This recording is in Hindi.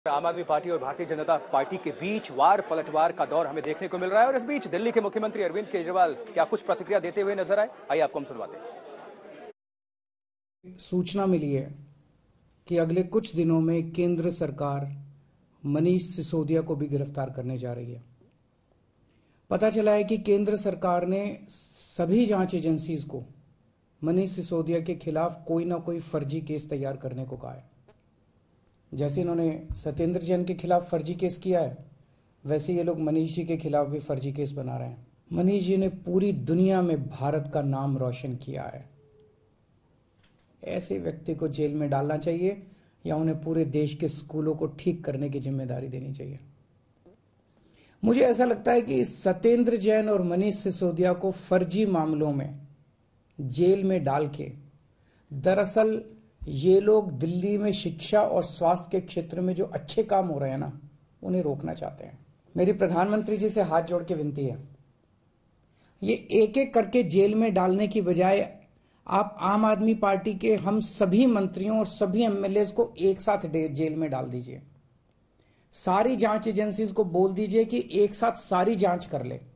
आम आदमी पार्टी और भारतीय जनता पार्टी के बीच वार पलटवार का दौर हमें देखने को मिल रहा है और इस बीच दिल्ली के मुख्यमंत्री अरविंद केजरीवाल क्या कुछ प्रतिक्रिया देते हुए नजर आए, आइए आपको हम सुनवाते हैं। सूचना मिली है कि अगले कुछ दिनों में केंद्र सरकार मनीष सिसोदिया को भी गिरफ्तार करने जा रही है। पता चला है कि केंद्र सरकार ने सभी जांच एजेंसीज को मनीष सिसोदिया के खिलाफ कोई ना कोई फर्जी केस तैयार करने को कहा है। जैसे इन्होंने सत्येंद्र जैन के खिलाफ फर्जी केस किया है, वैसे ये लोग मनीष जी के खिलाफ भी फर्जी केस बना रहे हैं। मनीष जी ने पूरी दुनिया में भारत का नाम रोशन किया है। ऐसे व्यक्ति को जेल में डालना चाहिए या उन्हें पूरे देश के स्कूलों को ठीक करने की जिम्मेदारी देनी चाहिए। मुझे ऐसा लगता है कि सत्येंद्र जैन और मनीष सिसोदिया को फर्जी मामलों में जेल में डाल के दरअसल ये लोग दिल्ली में शिक्षा और स्वास्थ्य के क्षेत्र में जो अच्छे काम हो रहे हैं ना, उन्हें रोकना चाहते हैं। मेरी प्रधानमंत्री जी से हाथ जोड़ के विनती है, ये एक एक करके जेल में डालने की बजाय आप आम आदमी पार्टी के हम सभी मंत्रियों और सभी एमएलए को एक साथ जेल में डाल दीजिए। सारी जांच एजेंसीज को बोल दीजिए कि एक साथ सारी जांच कर ले।